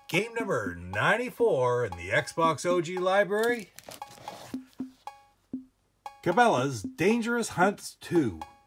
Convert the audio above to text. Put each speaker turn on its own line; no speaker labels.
Game number 94 in the Xbox OG library. Cabela's Dangerous Hunts 2.